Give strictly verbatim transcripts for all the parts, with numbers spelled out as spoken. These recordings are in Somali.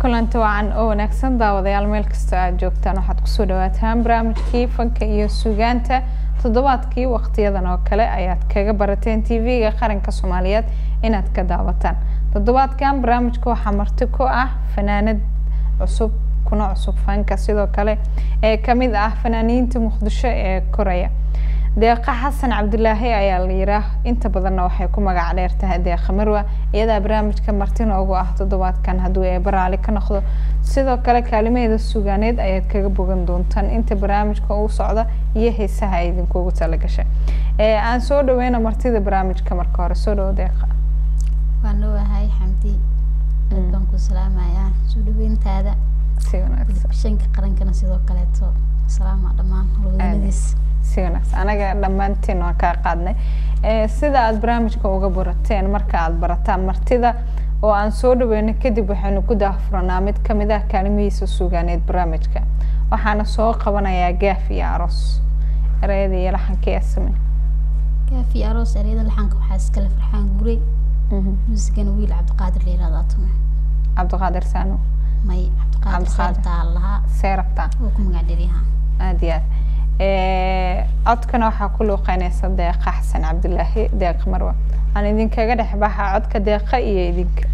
kulanti wacan oo wanaagsan daawadayaal meel kasta aad joogtaan waxaad ku soo dhawaataan barnaamijkii fanka iyo suugaanta toddobaadkii waqtiyadan oo kale ayaad kaga barateen T V-ga qaranka Soomaaliyeed inaad ka daawataan toddobaadkan barnaamijka waxa marti ku ah fanaanad cusub kuna cusub fanka sidoo kale ee kamid ah fanaaniinta Muqdisho ee Korea deeqa xasan cabdulaahi ayaa la yiraa inta badan waxay ku magac dheertahay deeqa marwa iyada barnaamijka martina ugu ah toddobaadkan haduu ay baraali ka noqdo sidoo kale kalimeeda suugaaneed ayaad kaga bogan doontaan inta barnaamijka uu socdo iyo heesaha idinku ugu tala gashay ee aan soo dhaweeyna martida barnaamijka marka hore soo dhaw deeqa waan leeyahay xamdi aan ku salaamayaa soo dhaweyntaada si wanaagsan shanka qarankana sidoo kale to salaam dhamaan haweenadiis سيوناس أنا دمانتين وكاقادني سيدا أد برامجك uga barateen marka aad barataan martida oo aan soo dhaweeyno kadib waxaanu ku daahfurnaa mid kamid ah kaalmihiisa suugaaneed barnaamijka waxaana soo qabanayaa gaaf iyo aroos ereyada iyo laxanka ee samay gaaf iyo aroos ereyada laxanka waxa iska la farxaan guri muusigan wiil Cabdiqaadir leeyraada tuma Cabdiqaadir saano may Cabdiqaadir taalaha seerabta oo ku magac dhiriha aadiyaad ee codkana waxa ku luuqaynaysa deeqa xasan cabdulaahi deeqa marwa aan idin kaga dhaxbaxa codka deeqa iyo idinka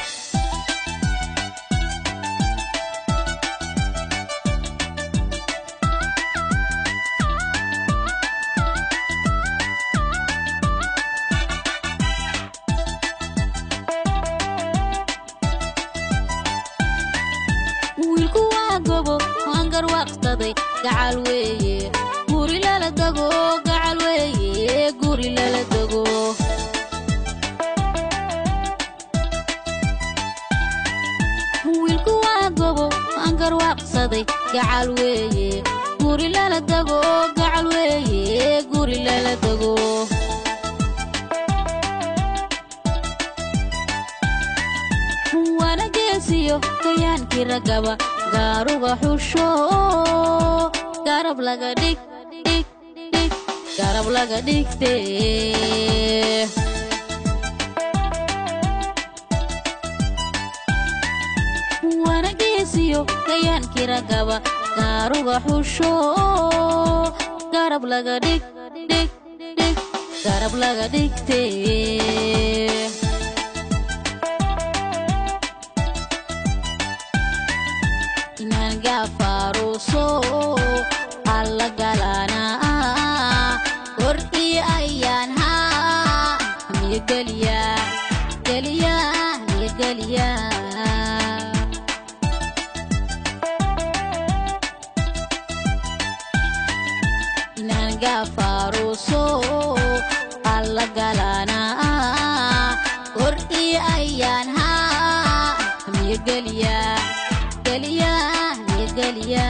wiilku waa gobo hangar waqtaday gacal weeye guri lala dago gacal weeye guri lala dago wiilku waa gobo hangar waqtaday gacal weeye guri lala dago gacal weeye guri lala dago wana geesiyo kayaankii ragaba gaaruga xusho garab laga dhig dhig dhig garab laga dhigte wana geesiyo kayaankii ragaba gaaruga xusho garab laga dhig dhig dhig garab laga dhigte gafaruso alla galana korti ayaan ha mi galiya galiya mi galiya inan gafaruso alla galana korti ayaan ha mi galiya galiya galiya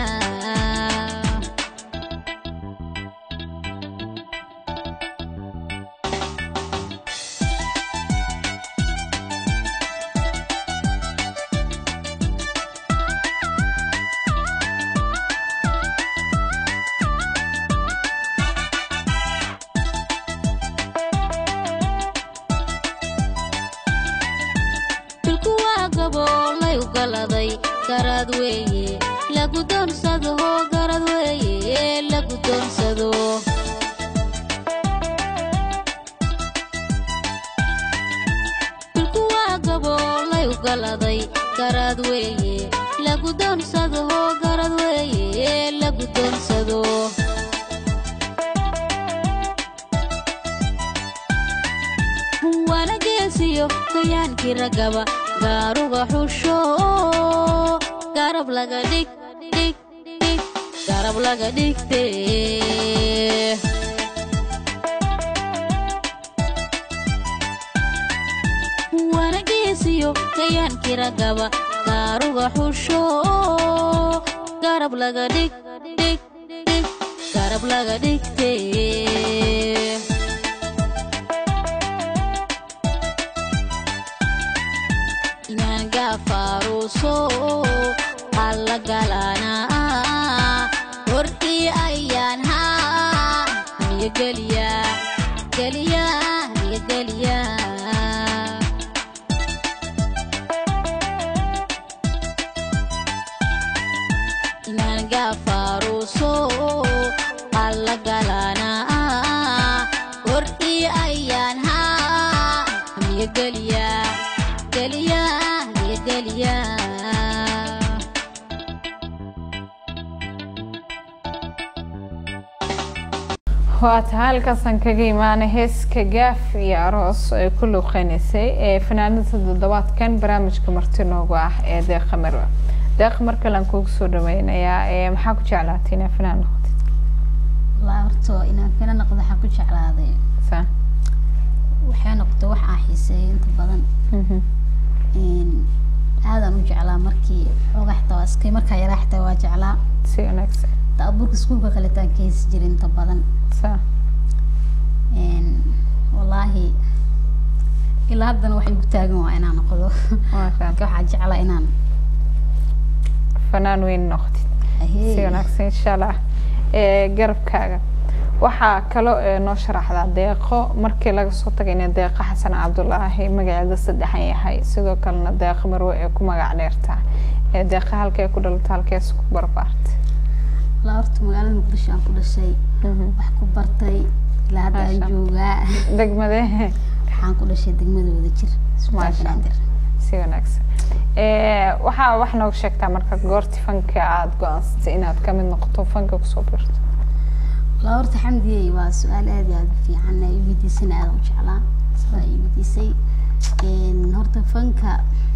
tilku waa gabo lay u galaday garad weeye lagu doonsado garad weeye lagu doonsado tilku waa gabo lay u galaday garad weeye lagu doonsado garad weeye lagu doonsado wana geesiyo kayaankii ragaba gaaruga xusho garab laga dhig dhig dhig garab laga dhigte wana geesiyo kayaankii ragaba gaaruga xusho garab laga dhig dhig dhig garab laga dhigte inaan gafaruso alla galana korti ayaan ha mi galiya galiya mi galiya dhiirigeliya waata halkaasan kaga imaanay heeska gaaf iyo aroos ay ku luuqeynaysay ee fanaanada toddobaadkan barnaamijka marti noogu ah ee deeqa marwa deeqa mar kale aan kugu soo dhaweynayaa ee maxaa ku jeclaatay inaad fanaan noqotid والله horto inaan fanaan noqdo waxaan ku jeclaaday saa waxay noqotay wax aan xiiseeyo inta badan een aadan u jeclaa markii xogaa xitaa iskay markaa yaraa xitaa waa jeclaa si wanaagsan taaburka iskuulka kale taan ka heesi jiray inta badan saa een wallahi ilaa haddana waxay ku taagan waa inaan noqdo waxaan jeclaa inaan fanaan weyn noqotid si wanaagsan insha allah ee garabkaaga waxaa kaloo noo sharaxdaa deeqo markii laga soo tagay in deeqa xasan cabdullaahi magaceeda saddexan yahay sidoo kalena deeqa marwe ee ku magac dheertaa ee deeqa halkee ku dhalatay halkees ku barbaartay la horta magaalada muqdisho aan ku dhashay wax ku bartay ilaa hadda aan joogaa degmade waxaan ku dhashay degmada Wadajir maasha si wanaagsan ee waxaa wax nooga sheegtaa marka goorti fanka aad go'aansatay inaad ka mid noqoto fanka ku soo biirto la horta xamdiyay waa su'aal aad iyo aad fiican ay weydiisana aad u jeclaa ay weydiisay een horta fanka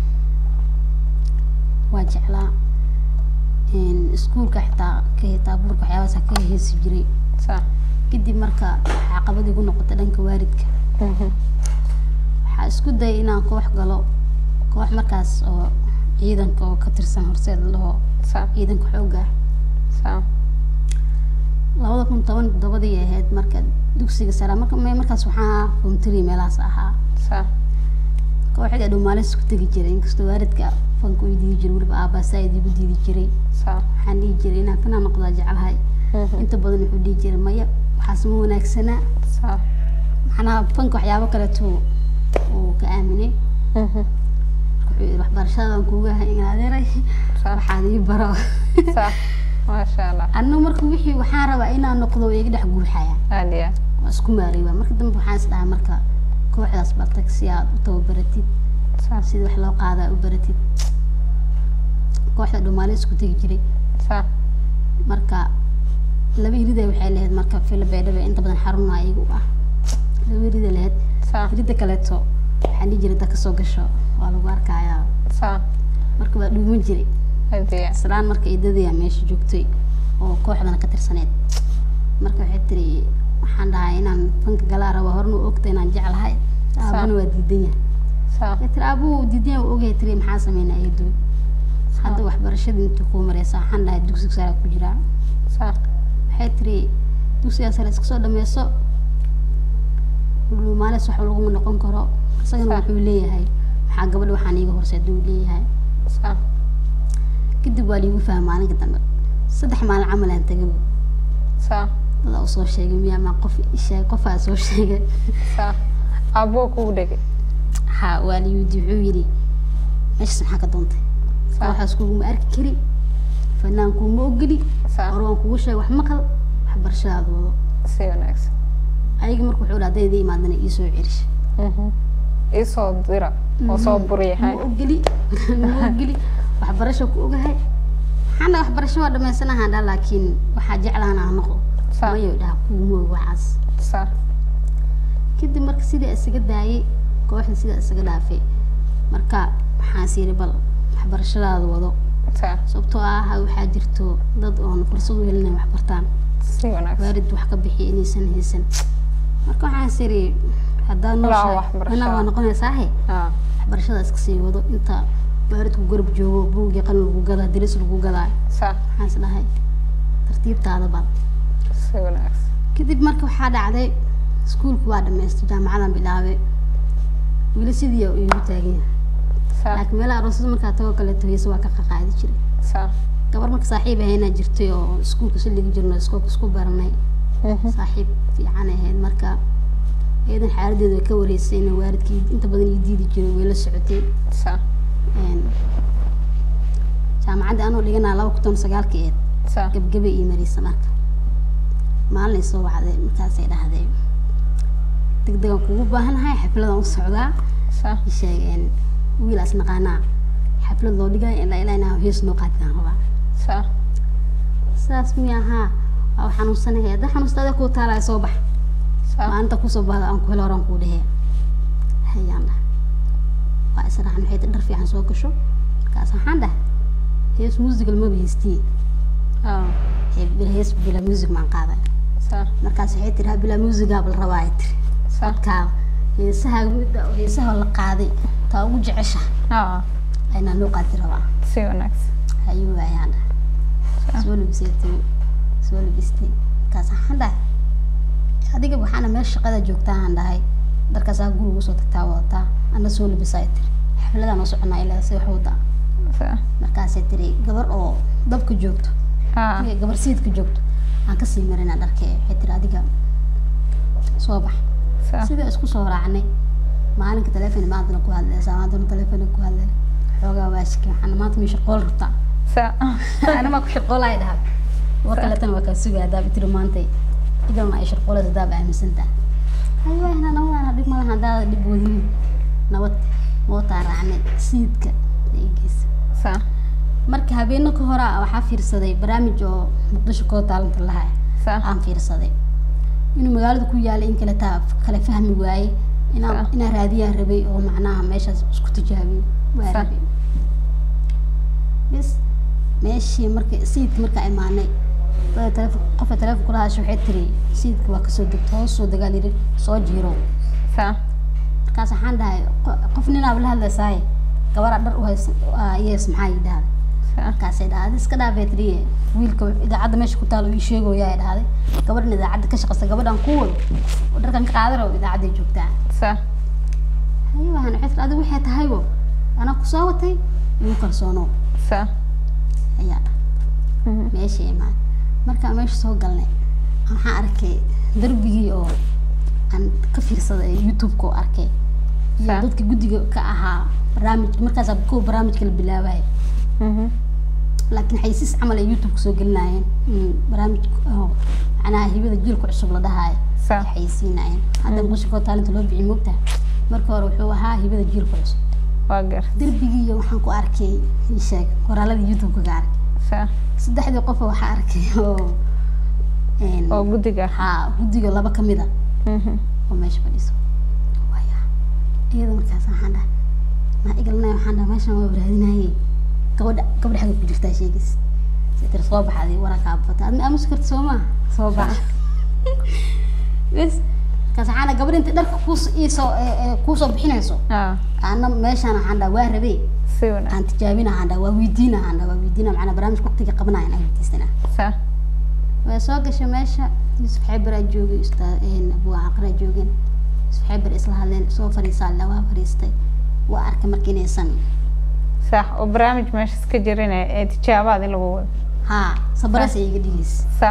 waa jeclaa een iskuulka xitaa ka taaburka waxyaabaha ka heesi jiray saa kadib marka caqabad igu noqotay dhanka waalidka waxaa isku dayay inaan koox galo koox markaas oo ciidanka oo ka tirsan horseed laho saa ciidanka xoogga saa labada kun toban todobadii ahayd marka dugsiga sare marka markaas waxaa funtiri meelaas ahaa saa kooxda dhumaalis ku tagi jiray inkastoo waalidka fanku uu diidi jiray waliba aabba saayid igu diidi jiray saa waxaan dhihi jiray inaan kana noqdo jecelahay inta badan wuxuu dhihi jiray maya waxaas ma wanaagsana saa maxana fanka waxyaabo kale tuu uu ka aaminay waxbarashadan kuuga hay in adeeray waxaad ii baro saa maasha allah anna marka wixii waxaan rabaa inaan noqdo iga dhex guuxaya aadiya isku maariba marka dambe waxaan isdhahay marka kooxdaas bartay si aad u tababaratid sida wax loo qaadaa u baratid kooxda dhumaalis ku tagi jiray saa marka laba irida waxay lahayd marka Filbeedaba inta badan xarunaa iyagu ah laba irida lahayd saa irida kaleeto waxaan dhihi jiray dadka soo gasho waa lagu arkayaa saa marka waa dhuuman jiray aadiya islaan marka idadii meesha joogtay oo kooxdana ka tirsaneed marka waxay tiri waxaan dhahay inaan fanka galaa rabo horna u ogtay inaan jecelahay aabana waa diidan yahay saa tiri aabuu diidan u ogay tiri maxaa sameynaa eedo hadda waxbarashada inta ku mareysa waxaan dhahay dugsiga sare ku jira saa waxay tiri dugsiga sare iska soo dhameeso maalis wax lagu noqon karo isagana wuxuu leeyahay maxaa gabadha waxaan iiga horseeday uu leeyahay saa kadib waa liigu fahmay maalinka dambe saddex maalin camal aan tagay saa dad u soo sheegay miyaa ma qof ishay qof aa soo sheegay saa abo ku dhagay ha waa liigu wuxuu yiri meesha maxaa ka doontay waxaas kugu ma arki kari fanaanku ma ogoli oraan kugu sheeg wax maqal waxbarashadaada wado si wanaagsan ayaga markuu wuxuu dhaadeedii imaadana ii soo celish ii soo dira oo soo buriyahay ma ogoli ma ogoli waxbarasho ku ogahay waxaana waxbarasho waa dhamaysanahay dhaa laakiin waxaa jeclaan aan noqdo mayo dhaha kuuma waxaas saa kadib marka sidii isaga daayay kooxda sidii isaga dhaafay marka waxaan siiri bal waxbarashadaada wado saa sababtoo ah waxaa jirto dad oon fursad u helin wax bartaan si wanaagsan waalid wax ka bixi inaysan haysan marka waxaan siiri haddaan nooshahay anaa waa noqonaysaa he waxbarashada iska sii wado inta waalidku garab joogo buugii qalin lagu gadaa diris lagu gadaa saa waxaan is dhahay tartiibtaada bad si wanaagsan kadib marka waxaa dhacday iskuulku waa dhamaystay jaamacadan bilaabay weli sidii uu igu taagan yahay laakiin meelaha aroosada markaa tago kaleeto heesa waa ka qaqaadi jiray saa gabar marka saaxiib ahaynaa jirtay oo iskuulka shaligi jirno iskoolka isku baranay saaxiib fiican ahayd marka iyadan xaaladeedu way ka wareysay in waalidkii inta badan ii diidi jiray way la socotay saa jaamacadda anoo dhiganaa laba kun toban sagaalkii eed saa gabgabe ii maraysa marka maalin soo wacday markaasay dhahday degdegan kugu baahanahay xafladan u socdaa saa sheegeen wiil as naqaanaa xaflad loo dhigay ilaa ilaa inaan hees noo qaadaan rabaa sa saas miyaha oo xanuunsanahay hadda xanuustada ku taalay soo bax maanta ku soo bahda aan ku helo oran ku dhahay hayaan waa israaxan waxay dhar fiican soo gasho kaas waxaan dhahay hees musical ma bihisti ah ee bil hees bila music ma qaaday sa markaas waxay tiraa bila music abal rabaa tir sa ka heesaha midda heesaha la qaaday taa ugu jecesha ah ayna loo qaadi rabaa si wanaagsan ayuu ayaan soo lubisay soo lubistay kaas waxaan dhahay adiga waxaana meel shaqada joogtaa aan dhahay darkaas aan guriga soo tagtaa wata ana soo lubisay tir xafladana oo soconaa ilaa si wax wada sa markaas ay tiri gabar oo dabka joogto ah gabar siidka joogto aan ka sii marina dharkee waxay tiri adiga soo bax sa sida isku soo raacnay maalinka telefoon maanta ku hadlaysaa maanta telefoon ku hadlay xoogaa waashka waxaan maanta mi shaqo rabtaa sa ana ma ku shaqo lahayd hab wakala tan waka sugaa daab tiri maanta idan ma ay shaqo lahayd daab aaminsantaa hayo ahna nawaan dib ma lahan daad dib wadin nabad moota raacnay siidka deegiis sa marka habeenno ka hor waxa fiirsaday barnaamij oo muqdisho ko taalanta lahaa sa aan fiirsaday inuu magaalada ku yaalo in kala taa kala fahmi waayay inaan inaan raadiyaa rabay oo macnaha meeshaas isku tijaabiyo waa rabay bas meeshii markay siidka marka imaanay telefoon qof telefoon kula hadasho waxay tiri siidka waa ka soo degto hoos soo dagaal yiri soo jiiro sa markaas waxaan dhahay qof nin aad la hadlaysaay gabadha dhar u haysan yes maxay yidhaahday markaas ay dhahday iska dhaafay tiri wiilka idaacadda meesha ku taalo ii sheegoyaa ay dhahday gabadhan idaacadda ka shaqeysa gabadhan ku wado oo dharkan ka qaadan oo idaacadda joogtaa sa hayo waxaan xisad adigu waxay tahay oo ana ku soo watay inuu kalsoono sa ayaa meeshii ma marka meesha soo galnay waxaan arkay darbigii oo aan ka fiirsaday YouTube ko arkay iyo dadka guddiga ka ahaa barnaamij markaas aad ku barnaamijka la bilaabay mhm laakiin xaysiis camal ay YouTube soo gelinayeen barnaamij oo ana hibada jiilka cusub la dhahay sa xaysiinayeen hadda mushko ko talent loo bixin moogta marka hore wuxuu ahaa hibada jiilka cusub waa gar darbigii waxaan ku arkay sheeg qoraalada YouTube ka arkay sa saddexdii qof waxa arkay oo een oo guddiga ha guddiga laba kamid ah mhm oo meesha fadhiso waya iyada markaas waxaan dhahay ma igalnay waxaan dhahay meesha waa raadinayay gabadha gabadha xagga ku jirtaa sheegis sidii soo baxday waraka abata aad ma muskarta Soomaa soo bax bas kaas waxaan gabadha inta dharka ku soo ku soo bixinayso ah ana meesha waxaan dhahay waa rabay si wanaagsan aan tijaabina aan dhahay waa weydiina aan dhahay waa weydiina macna barnaamij waqtiga qabanayaan aan weydiisana sa waa soo gashay meesha Yusuf Xeebar joogay ustaad een Abu Aqra joogeen Yusuf Xeebar isla hadleen soo fariisay la waa fariistay waa arkay markii inaysan sax oo barnaamij meesha iska jirin ee tijaabaad lagu wado ha sabaraysa iga dhigis sa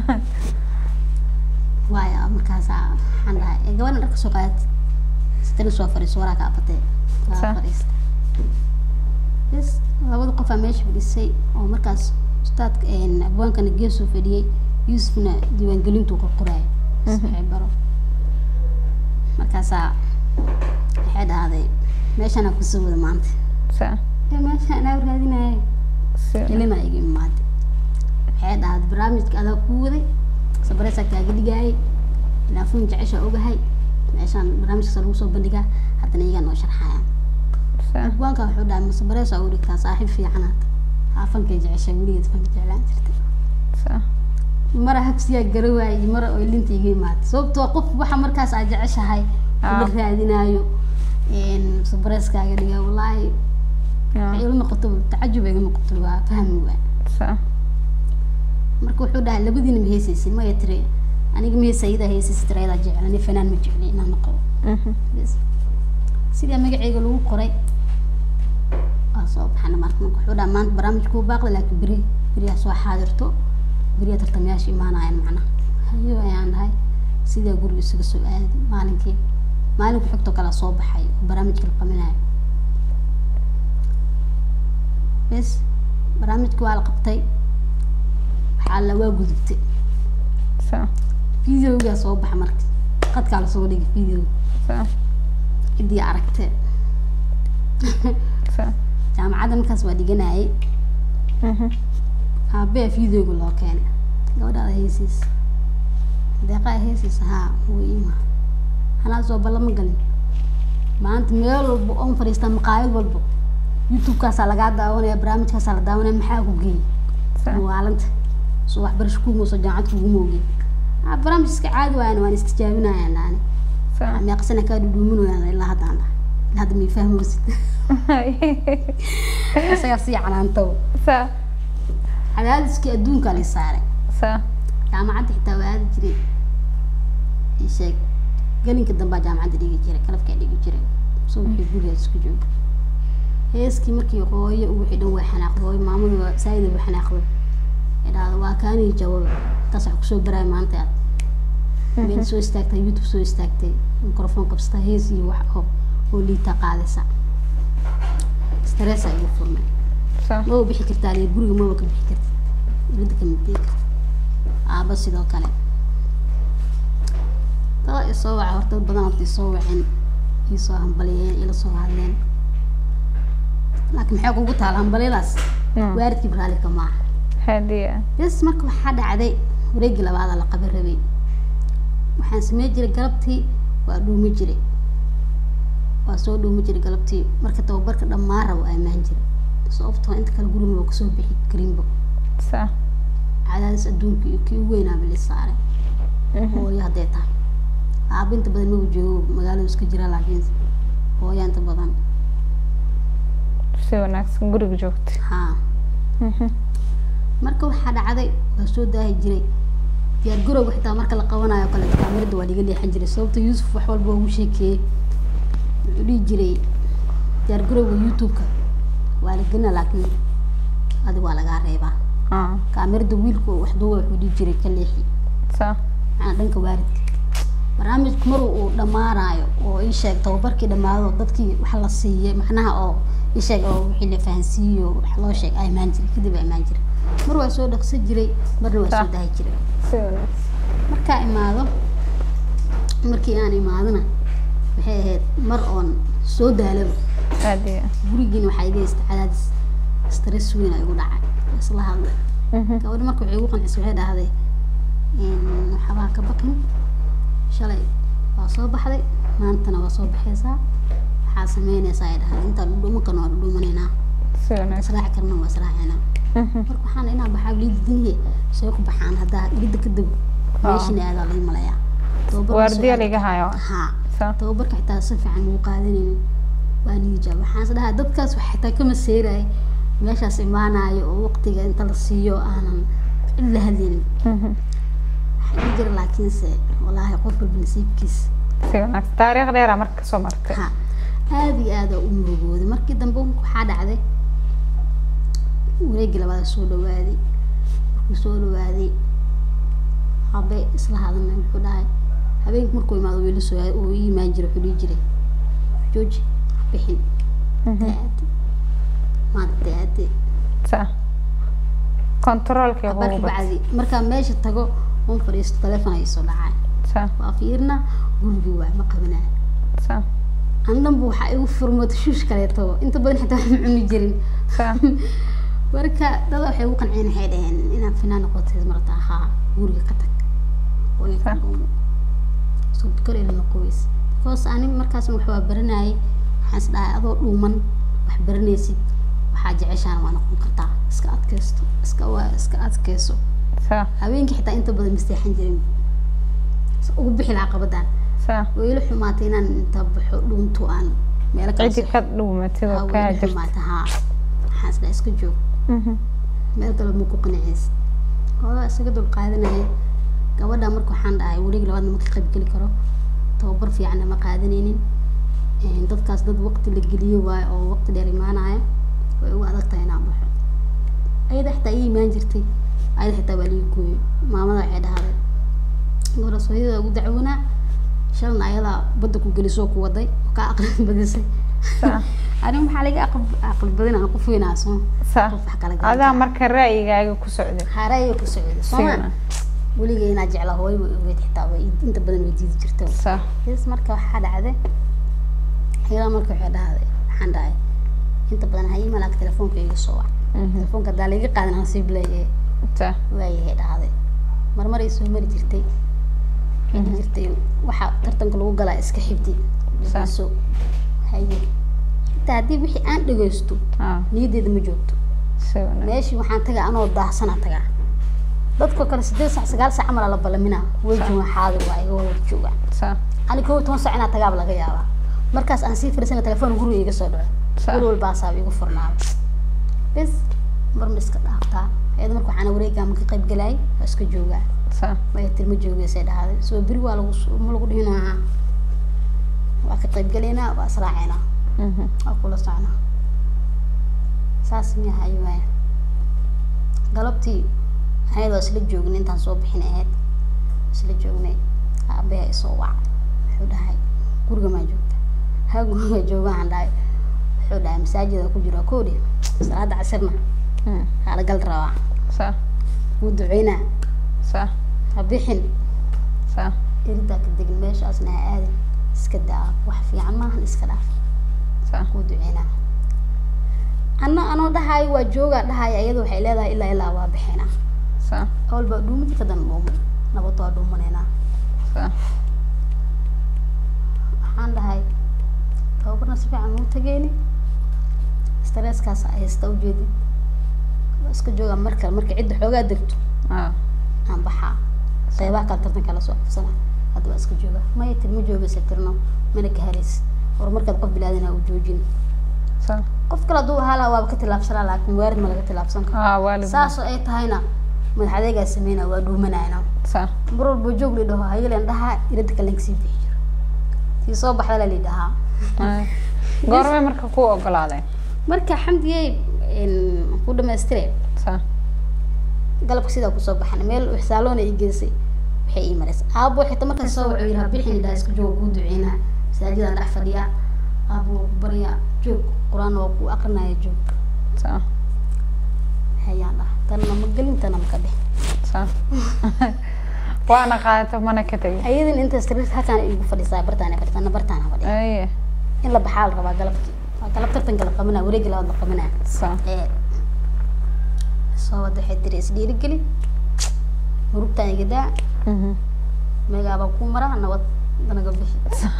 waaya markaas aan dhahay gabadha dharka soo qaad sidii soo fariisay waraka abatay waa fariistay bas labada qof meesha fadhisay oo markaas ustaadka een abwaankana geeso fadhiyay Yusufna diiwaan gelintu ku qoray saxay baro markaas waxay dhahday meeshana ku soo wada maanta sa ee meesha ana raadinay kelima iga maad waxay dhahday barnaamijka adag ku waday sabaraysa kaaga dhigay ila fun jecesha ogahay meeshan barnaamijka lagu soo bandhigaa hadana iyaga noo sharxayaan sa abwaanka wuxuu dhahay sabaraysa oo dhigtaa saaxiib fiicanaad afanka jecesha waligeed fanka jeclaan jirtay sa mara habsiya garaway mara oo linta iga maad sababtoo qof waxa markaas aad jeceshahay ma raadinayo een sabarayskaaga dhiga wallahi ay ila noqoto tacajub ay noqoto waa fahmi waa sa marka wuxuu dhahay labadiina ma heesaysin ma yatri aniga ma heesayda heesaysa tirayda jeclaan fanaan ma jeclay inaan noqdo mhm bas sida magacayga lagu qoray asoo baxna marka wuxuu dhahay maanta barnaamijku baaqday laakiin bari bari soo xaadirto bari tartamayaasha imaanayaan macna hayo ayaan dhahay sida guriga isugu soo aaday maalinkii maalinku xigto kala soo baxay barnaamijka la qabanay bas barnaamijku waa la qabtay waxa la waa gudubtay sa videoga soo bax marka qadka la soo dhigay video sa idii aragtay sa jaamacadda markaas waa dhiganayay aabe fiidooga loo keenay gabadhaada heesiis deeqa heesiis haa wuu ima anaa soo balama galin maanta meel walba oon fariistaa maqaayad walba youtube-kaasaa lagaa daawanaya barnaamijkaasaa la daawanaya maxaa ku geeyey maalanta soo waxbarasho kuuma soo jaamacad kuguma ogeyn barnaamij iska caadi waayana waan istijaabinayaan naani meeqsana kaa dhudhuuminayaan ilaa haddaan dhahay ilaa hadda mii fahmoosid isagaa sii canaantaw cadaadiskii adduunkaa la saaray jaamacadda xitaa waa aadi jiray isheeg galinka dambaa jaamacadda dhigi jiray kalafkaa dhigi jiray soo wixii gurigaas isku jooga heeskii markii hooyo wixii dhan waa xanaaqday hooyo maamadu waa saayida waa xanaaqday idhaahda waa kaanii jawaaba taas wax kusoo baraay maanta aad meel soo istaagtay youtube soo istaagtay microphone qabsata hees iyo wax oo oo liita qaadaysa stress ay u furmay ma u bixi kartaa leer guriga ma ka bixi kartid ilada ka mid ah aaba sidoo kale taa isoo waxa horta badan horta isoo wacin isoo hambaliyeen ila soo hadleen laakiin maxay kugu taal hambalilaas waaridkii braali kama hadiya is marka waxa dhacday wareegi labaad la qaban rabay waxaan sameey jiray galabtii waa dhuumi jiray waa soo dhuumi jiray galabtii marka tababarka dhammaan rabo ay maan jiray sababtoo inta kale guriga waa kasoo bixi karinba sa cadaadis adduunka iyo kii weynaa bil saaray hooyo hadday tahay aabinta badan ma joogo magaalada iska jira laakiin hooyo inta badan si wanaagsan guriga joogtay ha marka waxa dhacday waa soo daahi jiray diyaar garowga xitaa marka la qabanayo kale kaamirada waa dhiga leexan jiray sababtoo Yuusuf wax walba uu sheekay wuxuu dhigi jiray diyaar garowga youtube-ka waa la gina laakiin adi waa laga reebaa ah kaamirada wiilku wax doo wuxuu dhigi jiray ka leexi sa aan dhanka waaridka barnaamijku mar uu dhamaanayo oo ii sheeg tababarkii dhamaado dadkii wax la siiyay macnaha oo ii sheeg oo wixii la fahansiiyo wax loo sheeg ay maan jiray kadib ay maan jiray mar waa soo dhaqsan jiray marna waa soo daahi jiray marka imaado markii aan imaadana waxay ahayd mar oon soo daalaba aadiya gurigiina waxay iga istacadaadis stress weyn ay ugu dhacay isla hadlay gabadha marka waxay ugu qancisay waxay dhahday in waxbaa ka bakan shalay waa soo baxday maantana waa soo baxaysaa waxaa sameynaysaa ay dhahay intaan dhuma kan waa dhumanayna israac karna waa israacayna marka waxaan inaan baxaa liidinay soo ku baxaan hadaa ilida ka dib meeshina aad la imalaya wardiya liga hayo ha tababarka xitaa si fiican uu qaadanayay waan nijaab waxaan sadaa dadkaas wax xitaa kama seeray meeshaas imaanayo oo waqtiga inta la siiyo aanan illa hadin jir laakiin se wallahi qof bilnasiibkiis si wanaag taariikh dheer marka soo martay ha aad iyo aad u murugooday markii dambe waxa dhacday wareegi labaad soo dhawaaday soo dhawaaday habe isla hadalna wuxuu dhahay habeenkii markuu imaado wiil soo oo iimaan jiray xulii jiray jooji bixin ma taade sa controlka uu bacdi marka meesha tago on fariisto telefoon ay soo dhacay sa waa fiirna guriga waa ma qabanaa sa andan buu waxa igu furmad shuush kale to inta badan xitaa ma cuni jirin sa marka dad waxay ugu qanceen waxay dhaheen inaan finaan noqotay marta ha guriga ka tag oo ay soo kale la qoys koos aan markaas wax waa baranay waxaan isdhahay adoo dhuuman wax baranaysid waxa jeceshaan waa noqon kartaa iska adkaysto iska waa iska adkayso sa habeenkii xitaa inta badan misteexan jirin ugu bixi la qabadan sa weelo xumaatay inaan inta baxo dhuunto aan meel ka cidi ka dhuumatay oo ka jirta ha xasna iska joog meel kale ma ku qanacis oo isaga dul qaadanay gabadha markuu waxaan dhahay wareeg labaadna ma ka qayb gali karo tababar fiican ma qaadanaynin in dadkaas dad waqti la geliyo waay oo waqti dheer imaanaya way u adag tahay inaan baxo ayda xitaa ii imaan jirtay ayda xitaa waa lii gooyay maamada waxay dhahday gora sooyada ugu dacwoona shalna ayada badda ku geliso ku waday ka aqal badisay أنا محلك أقب أقل بدنا نقف في ناس صح هذا مركز رأيي جاي كسعودي رأيي كسعودي صح ولي جينا جعله هو ويتحتوي أنت بدنا نجيز جرتوا صح بس مركز حد عذا هذا مركز حد هذا حنداي inta badan hayay malaag telefoonka iga soo wac telefoonka daa laga qaadan nasiib leeyahay ta waayahay dhahday marmar ay soo mari jirtay inta jirtay waxa tartanka lagu galaa iska xibdi saaso hayay inta hadii wixii aan dhageysto niyadeeda ma joogto meeshii waxaan tagaa anoo daahsan tagaa dadka kale sideed saac sagaal saac amal la balamina way joogan xaadir waa iga wada jooga sa ani koo toban saac inaan tagaa laga yaabaa markaas aan sii fiirsan telefoon guriga iga soo dhaco wal walba saabi igu furnaa bas mar miska dhaaftaa ayada marka waxaan wareegaa ma ka qayb galay iska joogaa sa way tilma joogaysa dhahday soo biri waa lagu ma lagu dhihinaa waa ka qayb galeena waa israacina mhm aqula saana saas mi hayay galabtii ayada isla joogin intaan soo bixin ahayd isla joognay aabe soo wac wuxuu dhahay guriga ma joogta ha guriga joogaan dhahay wuxuu dhahay masaajidka ku jira koodi salaada casirna mhm hala gal rabaa sa wuu duceena sa habixin sa inta ka degin meeshaasna aadin iska daa wax fiican ma ahan iska dhaaf sa wuu duceena ana anoo dhahay waa jooga dhahay ayadu waxay leedahay ilaa ilaa waa bixina sa awl ba dhuumid ka dan dhuum nabad waa dhuumanayna sa waxaan dhahay tababarna si fiican u tageeni stress kaas ay istaw jeedi iska jooga marka marka cid xoogaa degto ah aan baxa sayba ka tartan kala soo afsana hadda iska jooga ma yitin ma jooga sekirno mana ka haris war marka qof bilaadina uu joojin sa qof kala duu hala waa ka tilaabsana laakiin waarid ma laga tilaabsan karo ah waalid saas ay tahayna madaxdeega sameeyna waa dhuumanayna sa marwal boo joog leedahay hayleen dhaha irada kale si bixiyo si soo baxda la leedahay goorma marka ku ogolaaday marka xamdiyay in ku dhameystire sa galabka sida ku soo baxan meel xisaalona ay geysay waxay ii maris aabo xita marka soo wuxuu yiraahdaa bixin daa isku joog ku duceena saajida dhex fadhiya aabo bariya joog quraan oo ku aqrinaya joog sa hayana tan ma galinta ma ka bix sa waana qaadato mana ka tagay ayadin inta stress halkaan igu fadhisaa bartaan bartaan bartaan fadhiya ay in la baxaal raba galabki galab tartan galab qabana wareeg la wada qabana sa ee soo wada xidris dhiiri gali murugta iga daa mhm meega ba ku mara nabad danaga bixi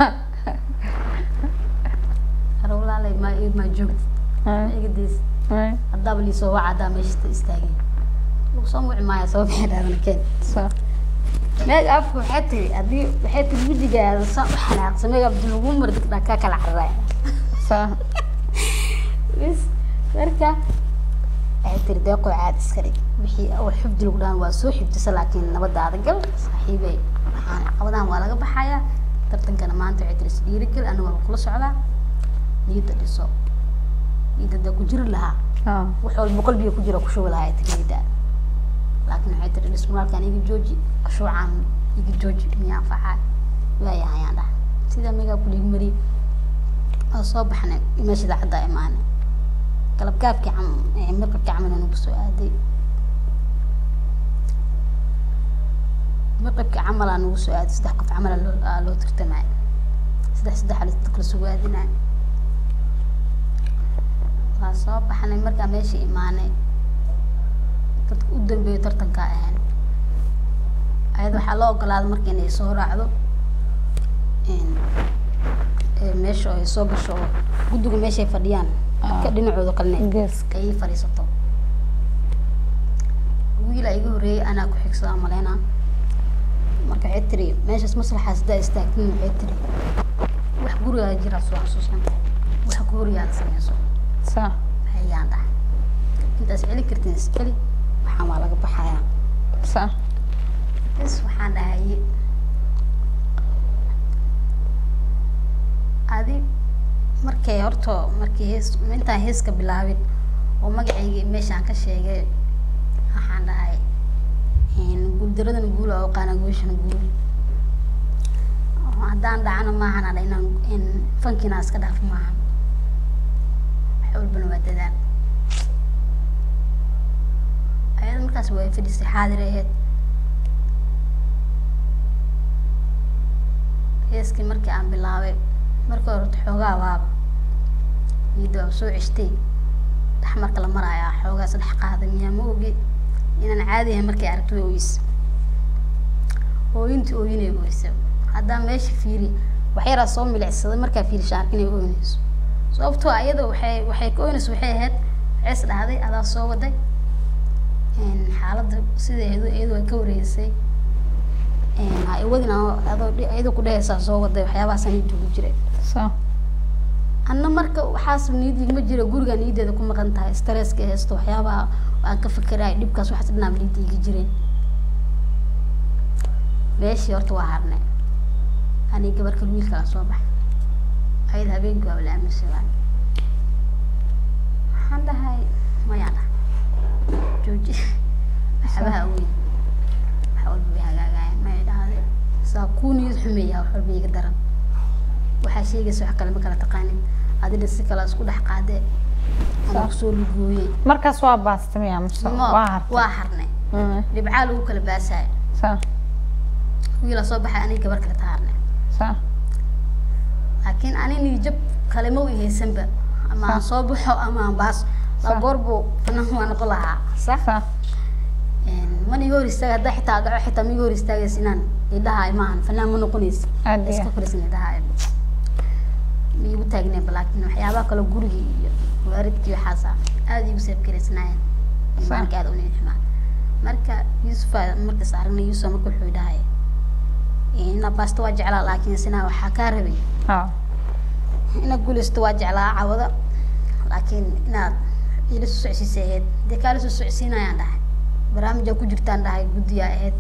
arwalaalay ma ii ma joogto iga diis ay hadda bali soo wacada meeshta istaagay uu soo muc maaya soo bixidana keen sa meega afku xatay hadii waxay tijigaada sa xanaaq sameega abdul ugu mardig dhaka kala xaray sa bis marka ay tirday qocaad iskari wixii aw xubdi lagu dhaan waa soo xubtisa laakiin nabadaada gal saaxiibay waxaan caqabadahan waa laga baxaya tartankana maanta waxay tiris dhiiri gal aniga waan kula socdaa niyada dhiso niyada ku jiri lahaa ah wax walba qalbiga ku jira ku shuba lahaa tirida laakiin waxay tiris ismaalkan iga jooji shuucan iga jooji miyaa faxaa waayahay aan dhahay sida miga ku dhig mari soo baxnay meeshada cadda imaanay qalab gaabki cam ee marka camal inuu soo aaday marka camal inuu soo aaday saddex qof camal loo loo tirtamay saddex saddex hal kala soo aadina waa soo baxnay marka meesha imaanay dad u dambeeyay tartanka ahaan ayada waxa loo ogolaaday markii inay soo raacdo in ee meesha ay soo gasho gudiga meesha ay fadhiyaan ka dhinacooda qalnay geeska ay fariisato wiil ay igu horeeyay ana ku xigsaa maleena marka xitri meeshaas maslaxaas daa istaagtin xitri wax guriga jira soo xasuusan wax guriga sameeyso sa hayaan dah intaas cili kartin iskali waxaan waa laga baxayaa sa is waxaan dhahay adi markay horto markii hees inta heeska bilaabin oo magacayga meeshaan ka sheegay waxaan dhahay in guldaradan guul oo qaana gooshan guul hadaan dhacno maahan ala inaan in fankina iska dhaaf maahan xawal bana waa dadaan ayada markaas way fadhisay xaadir ahayd heeskii markii aan bilaabay marka hore xoogaa waaba يدو سو عشتي أحمر كلام مرايا حوجا صدح قاعدة ميا موجي إن أنا عادي هم ركي عرفت ويس وينت ويني ويس هذا ماشي فيري وحيرة صوم بالعسل مركا فيري شاركني وينس صوبتو أيضا وحي وحي كونس وحي هاد عسل هذا هذا صوب ده إن حالة سيد أيضا أيضا كوريسي إن هاي ودنا هذا أيضا كده هسا صوب ده وحياة سنين تقول صح أنا مركا حاسب نيدي ما جرى جورجا نيدي ده كم مكان ستريس كهستو وحياة وأكفكر هاي ديب كاس واحد نام نيدي يجرين ليش يرتو هارنا أنا قبل كل ويل كلا صباح هاي هبين قبل أمس سوان هذا هاي ما يلا جوجي أحبها وين حاول بيها جاي ما يدا هذا ساكون يحميها وحول بيقدرن وحشي جس وحكي لما كلا تقاني هذا اللي كلا سكول حقاده أنا بسول جوي مركز واباس تمام واحد واحدنا اللي بعاله كل باساي صح ويلا صباح أنا قبل كلا تهارنا صح لكن أنا نيجب كلمة وهي سنبه أما صباح أما باس لا قربو أنا هو أنا قلها صح صح ما نيجور يستاج ده حتى أقع حتى ميجور يستاج سنان يدها إيمان فنان منو قنيس إسكو كرسنا يدها ميجو تاجنا بلكن وحيابا كلو جورجي وارد حاسة هذه يوسف كرسناين ما كانوا نحما مركا يوسف مركا صارنا يوسف مركا حوداي إن باس تواجع على لكن سنا وحكاربي آه إن أقول استواجع على عوضة لكن إن يلسوا سعسي سيد دكالسوا سعسينا يعني برامج أكو جبتان ده جوديا هاد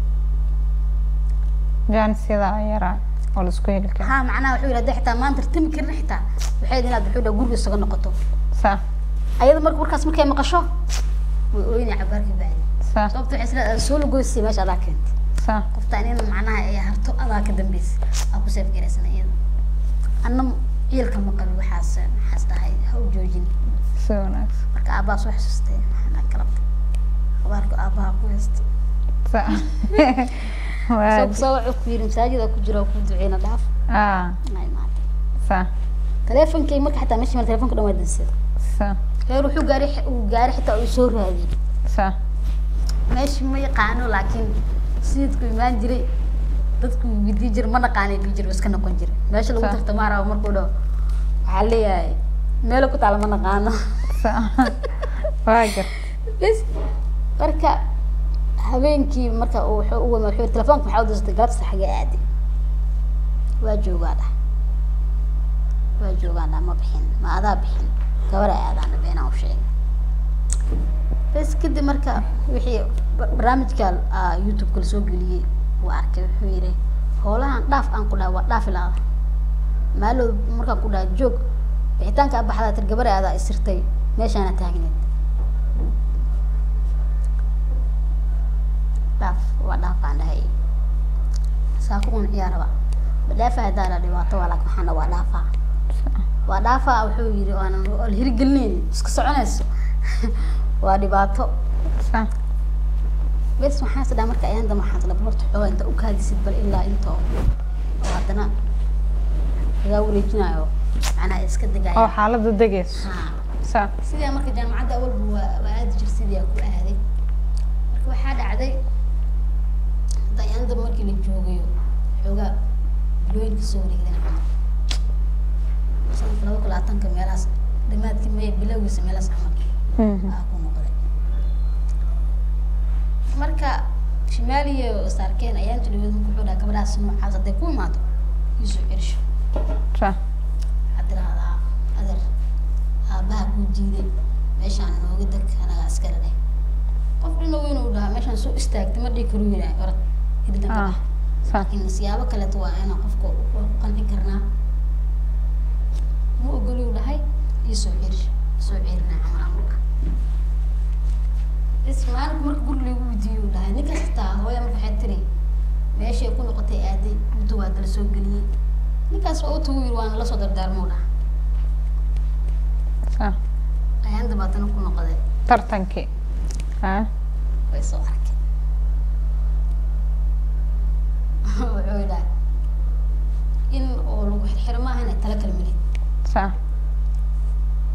جان سيدا يرى ولا سكويل كان ها معناه وحول ده حتى ما أنت تمكن حتى وحيد هنا بحول أقول بس قلنا قطو صح أيضا مركب مركز مركب مقشة وين عبارك بعد صح صوت عسل سول جوسي ماشي على كنت صح قفتانين معناها إيه هرتو على كدم بس أبو سيف جرسنا أيضا أنا يلكم مقبل وحاس حاس ده هو جوجين سوناكس مركب أبا صح سستين أنا كلام أخبارك أبا كويست صح سوق سوق كبير مساجد أكو جرا أكو دعينا ضعف آه ناي مات صح تلفون كي مرك حتى ماشي من تلفون كده ما يدنسد صح يروحوا جاري وجاري حتى يصور هذه صح ماشي ما يقانو لكن سيدكم ما نجري dadku bidi jir ma naqaanay bi jir iska noqon jir meesha lagu tartamaara markuu dhaw waxa leeyahay meel ku taal ma naqaano waagar bas marka habeenkii marka uu uu wuxuu telefoonka waxa uu dastay galabta xaga aadi waa joogaada waa joogaada ma bixin ma adaa bixin gabar aadana beena u sheegay bas kadib marka wixii barnaamijka YouTube kala soo galiyay وأركب حويري هولا ضاف أنقول هو ضاف لا ماله مركب كودا جوك بحتان كأب حدا الجبر هذا السرتي ليش أنا تاجنت ضاف وضاف عند هاي ساكون يا ربا بدافع هذا اللي واتوا لك وحنا وضافع وضافع أو حويري وأنا الهرجلين سكسعنس وادي باتو صح بس ما حاسة دامك أيام ده ما حاسة لبرت حوا أنت أكاد يسبل إلا أنت وعدنا غاوري جنايو أنا إسكت دقايق أو حالة الدقيس صح سيدي أمرك جامعة ده أول وعاد جرسيدي أكو هذه أكو حد عادي ده أيام ده مركي اللي بجوجيو حوا بلوين كسوري كده نعم صار فلو كل عطن كميلاس دمات كمية بلوي سميلاس عمك أكو مقدر marka shimaaliyo saarkeen ayaan jilibad ku xulaa gabadhaas noocaas haday ku imaado isu cirsho صح hadraada adar aabaha ku diiday meeshaan nooga dag anaga askar leh qof inuu inuu dhaha meeshaan soo istaagtay ma dhigi karo yahay orad idin ah صح in siyaabo kale waa in qofku ku qanci karnaa muu ogoluu dhahay isu cirsho soo ciirna amal amalka اسمعك مرك قول لي ودي ولا هنيك حتى هو يوم حتري ماشي يكون قطعي عادي متواد لسوق لي نيك اسوق طويل وانا لا صدر دار مولا صح عند باطن كنا قضي ترتنكي ها ويصورك وعودا إن أولو حرمها هنا تلك المليت صح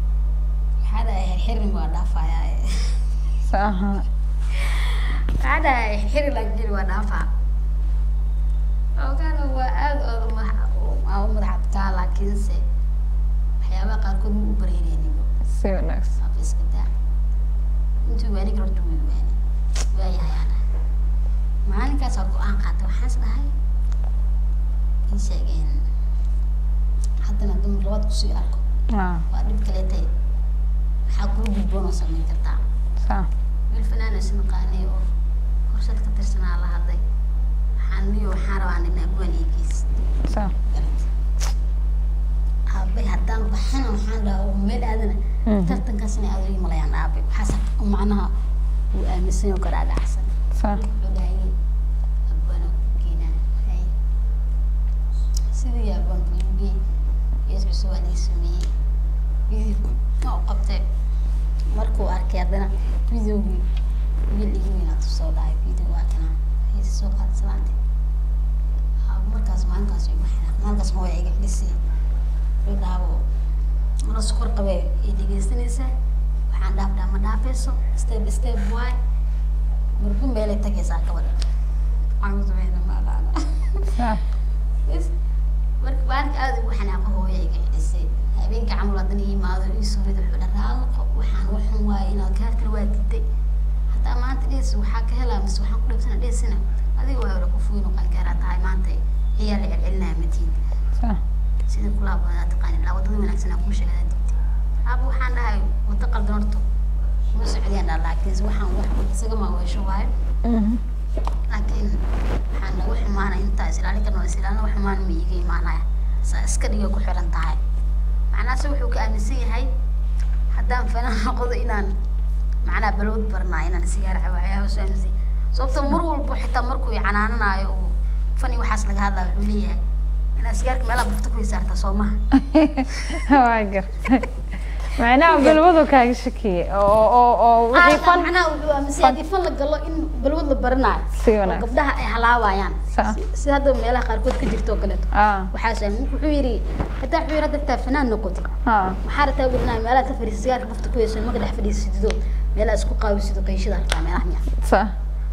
حرم ودافع يا صح هذا حرم لك ودافع أو كان هو أو أو مدحت كلا كنسي حياة قاركم مبرهنين سيو نكس أفيس كده أنتوا وين قررتوا من وين ويا أنا معاني كاسر قان قاتو حاسة هاي إنشاءين حتى ندم الوقت كسي أركو آه وأدب كلاتي حقول بالبونص من كتاع صح بالفنان سنقاني أو فرصة كتير سنة على هذا حني وحارة عن النقوان يكيس صح أبي هدان بحنا وحنا وميل هذا ترتن كسنة أدري ملايان أبي حسب ومعناها ومسني وكراد أحسن صح بداية أبونا كينا هاي سيدي أبونا بيجي يسوي سوالي سمي بيجي أو قبته مركو أركيدنا فيديو بي بيجي يجينا تصور هاي فيديو واكنا هي السوق هذا سلامتي مركز ما نقص يبغى ما نقص هو يجي لسه بداو أنا سكر قوي يدي جسنيسه وحنا دافع ما دافعسو step step boy مركون بيلي تجي ساكا ولا عم زمان ما لا لا بس مرك بانك هذا وحنا هو يجي لسه هبينك عمل الدنيا ما هذا يسوي ذا الحلال وحنا وحنا واينا كارت الوقت دي حتى ما أنت ليس وحكي هلا بس وحنا كل سنة ليس سنة هذه هو يقول كفوين وقال كارت هاي ما أنت هي اللي علنا متين صح سيد كلها بدأت تقاني لا وضعي من أحسن أكون شيء هذا أبو حنا هاي وتقل دورته مش عديان لكن سوحنا وحنا سجما وشوائر لكن حنا وحنا معنا أنت إسرائيل كانوا إسرائيل وحنا معنا ميجي معنا سكري يقول حرن تاعي معنا سوحوا كأنسي هاي حتى فينا نقض إنان معنا بلود برنا إنان سيارة عوايا وسامسي صوت مرور حتى مركو يعنانا يو فني وحاس لك هذا الوليه أنا سيارك ملا بفتكري صارت صومها واقر معناه بالوضو كاي شكي او او او وحي فن معناه مسيادي فن لك الله إن بالوضو برنا سيونا قبلها أي حلاوة صح سي هذا ملا قاركود كجرتو كلتو اه وحاسة ممكن حويري حتى حويري هذا فنان نقطي اه وحارة ولنا ملا تفري سيارك بفتكري سوي ما قد حفري سيدو ملا اسكو قاوي سيدو كيشي دار ملا هنيا صح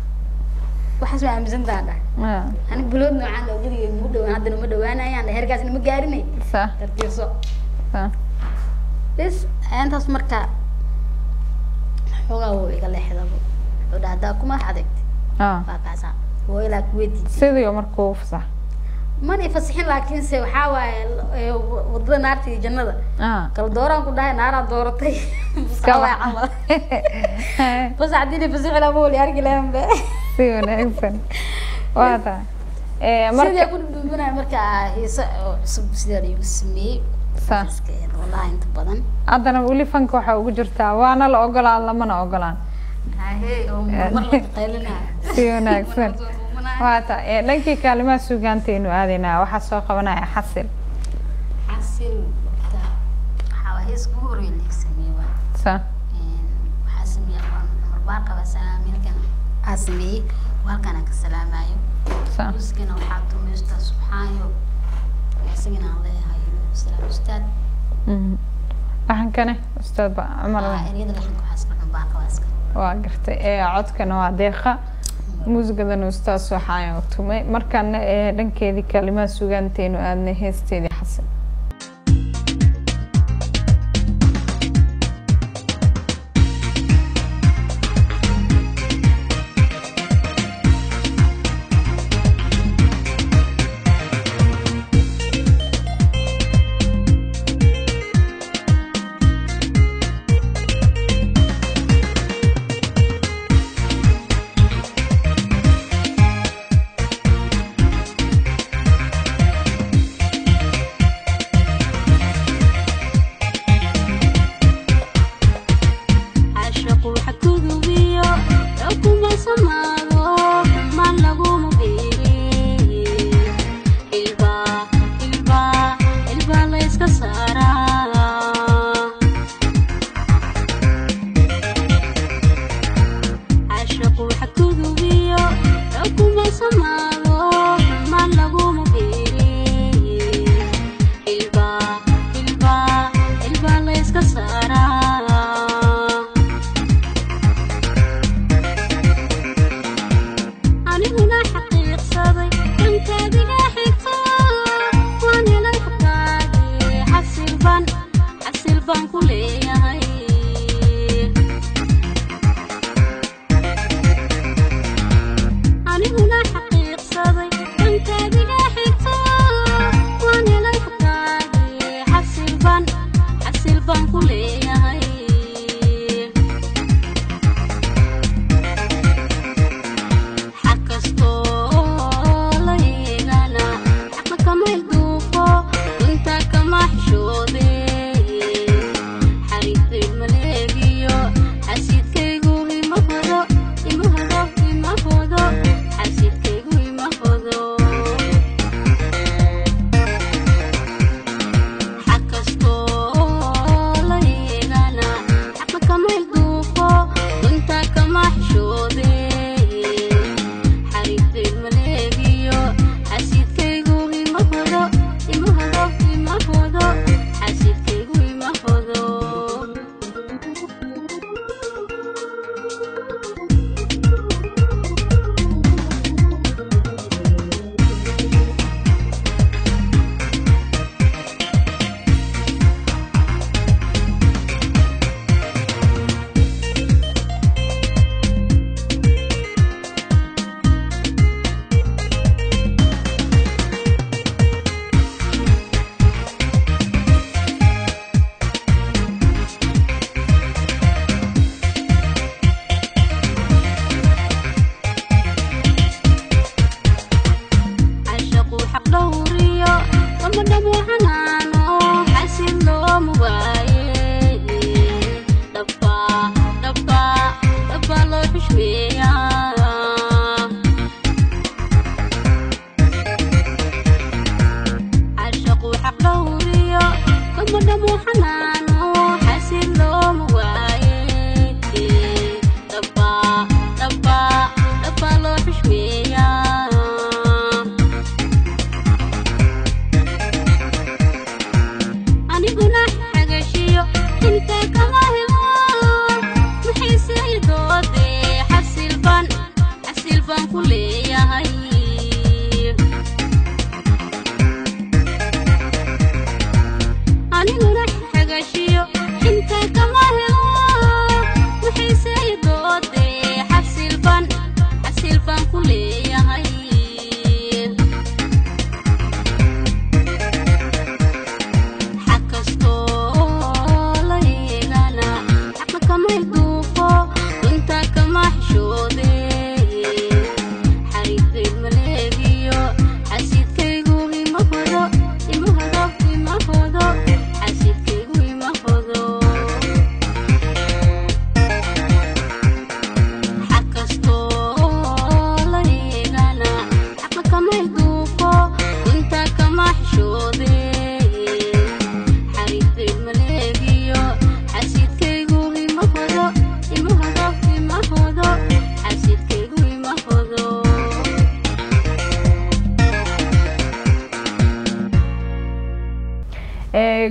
وحسب عم زندان اه أنا بلود نوعا لو بدي مدة وانا عندنا مدة وانا يعني هرجع إنه مجارني صح ترتيب صح صح بس أنت أسمرك حوجا هو يقول لي حدا وده هذا كم حدك اه فكذا هو يلاك ودي سيدي مركوف صح ما يفسحين لكن سو حاول وضد نارتي جنة اه كل دوران كلها نار دورتي سوا عمل بس عديني فسح على بول يارجع لهم به سيونا إنسان واضح سيدي يقول بدنا مركا يس سيدي يسمي صح والله أنت بدن أنا بقولي فنك وح وجرتها وأنا لا أقولان لما أنا أقولان هاي مرة قيلنا سيونا إنسان واضح لكن كلمات سوغانتين وهذينا وحسوا قبنا حسل حسل حواهيس كوري اللي يسميه صح حاسمي مرباقة وسلامي لكن حاسمي وهلكنا كسلام أيو صح مسكنا وحاطو ميستا سبحانه يحسقنا الله هاي السلام أستاذ امم waxaan kane ustaad Umar ah eriyada waxaan ku xasbaa baaqo waaska waa gartay ee codkana waa deeqa muusigadan ustaad soo xaayay tumay markaan ee dhankeedii kalimaad suugaanteenu aadna heesteedii xasan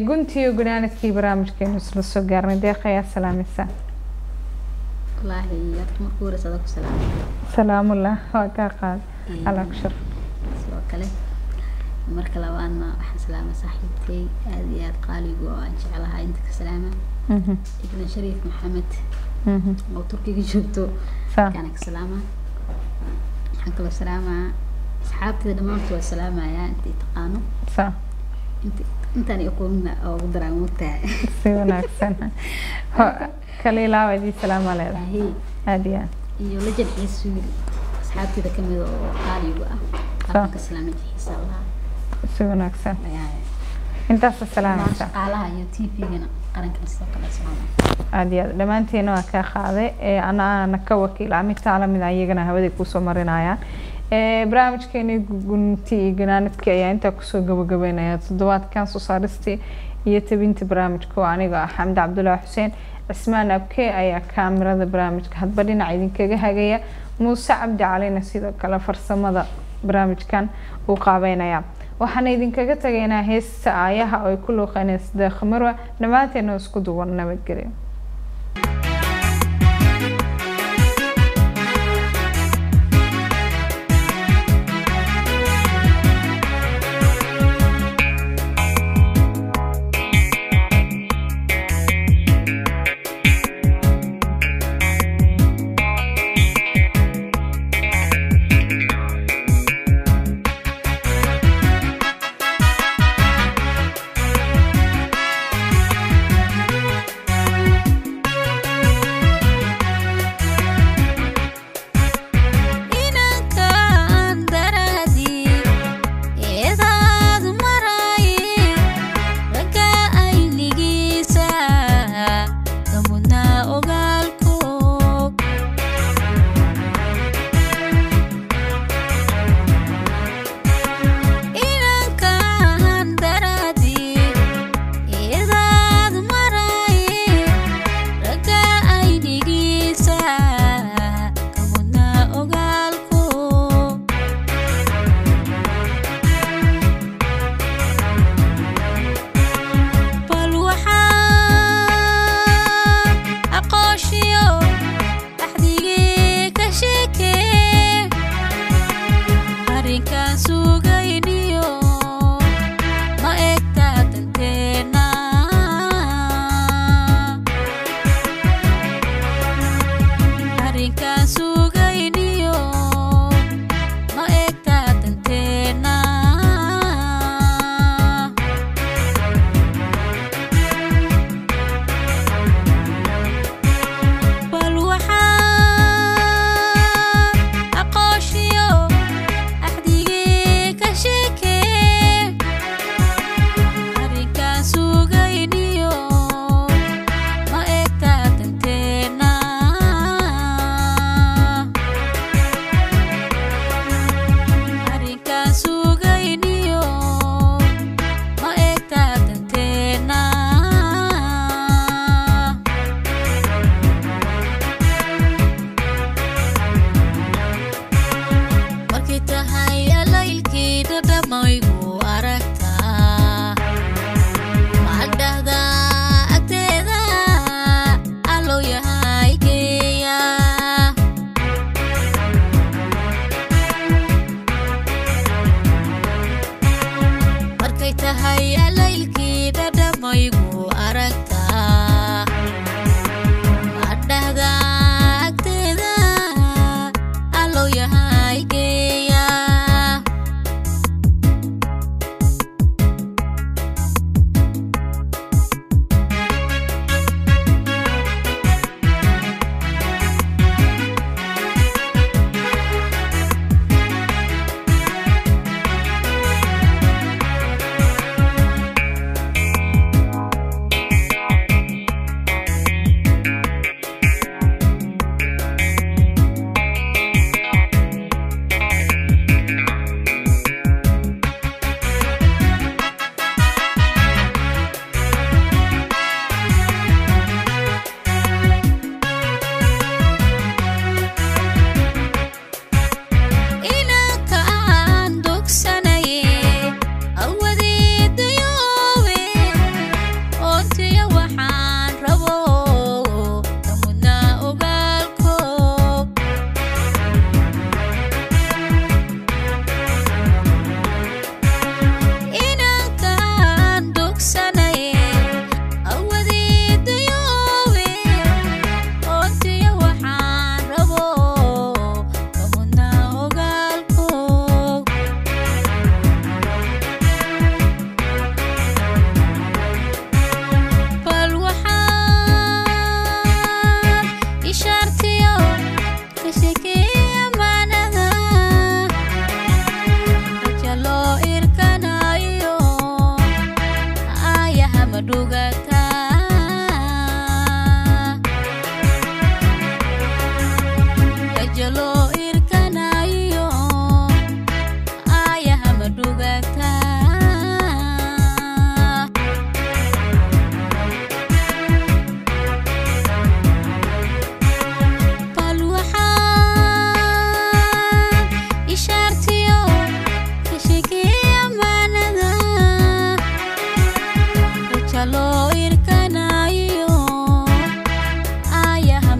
قنتي وقنانتكي برامج كي نسل السوقار نديقة يا سلامسة الله يرحمك ورسالك سلام سلام الله هاكا قال على أكشر سواء marka labaadna waxaan salaama saaxiibtay aad iyo aad qaaligu oo aan jecelahay inta ka salaama mhm ibn shariif maxamed mhm oo turkiga joogto kana ka salaama waxaan kala salaama asxaabtayda dhamaantood waa salaamaya inta taqaano sa inta intaan aqoonna oo daraan waqtiga si wanaagsan kale ilaa wadi salaama leedahay aadiya iyo la jilciisu asxaabtayda kamid oo qaaligu ah ka salaama xiisaha سوناكسا انت السلام عليكم قالها يو تي في هنا قرن كنسوق الاسلام ادي دمانتينا waa ka qaaday ee ana ana ka wakiil amid taalamid ayagana hawada ku soo marinayaan ee barnaamijkeeni gunti ganaanadka ayaa inta ku soo gabagabeynaya toddobaadkan soo saaristay iyo tabinta barnaamijka aniga Xamd Cabdullaahi Xuseen Ismaan Abke ayaa kaamirada barnaamijka hadba dhinaca idinkaga hagaya Muuse Cabdi Cali sidoo kale farsamada barnaamijkan uu qaabeynaya waxaan idinkaga tagaynaa heesta aayaha oo ay ku luuqaynayso Deeq Marwa dhamaanteena isku duwan nabadgelyo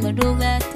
madhogaad